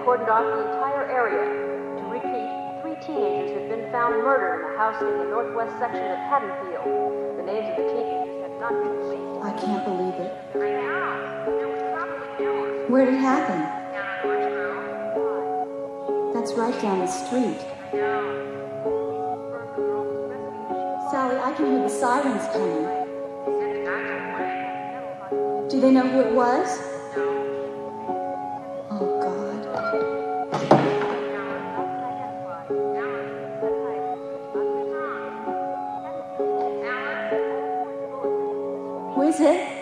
cordoned off the entire area. To repeat, 3 teenagers have been found murdered in a house in the northwest section of Haddonfield. The names of the teenagers have not been released. I can't believe it. Where did it happen? That's right down the street. Sally, I can hear the sirens coming. Do they know who it was? Oh, God. Who is it?